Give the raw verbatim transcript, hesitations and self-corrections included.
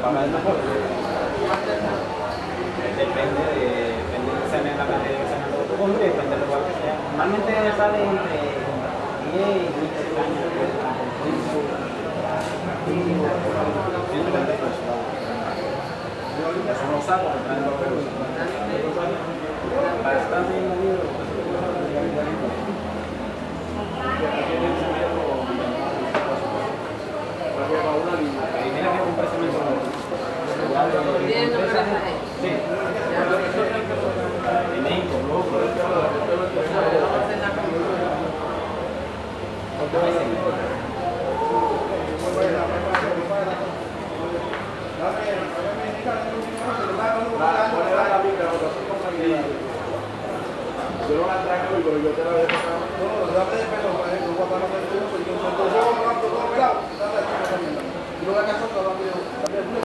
pagar el mejor. Depende de, depende de que sea en la cantidad que sea en el autobús, depende del lugar que sea. Normalmente sale entre diez y quince cañas. Eso no saco, me traen los pelos. Bastante movido. Y mira que un precio mejor. Sí. En México, ¿no? Yo no la traigo, pero yo te la voy a sacar. No, no, dame de pelo, por ejemplo, guapano de tu uso, y yo no te voy a hablar todo pelado. Yo no voy a casar todo lo que yo.